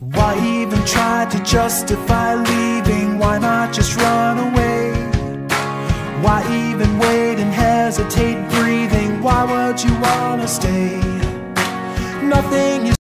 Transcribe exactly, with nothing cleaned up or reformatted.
Why even try to justify leaving? Why not just run away? Why even wait and hesitate breathing? Why would you wanna stay? Nothing is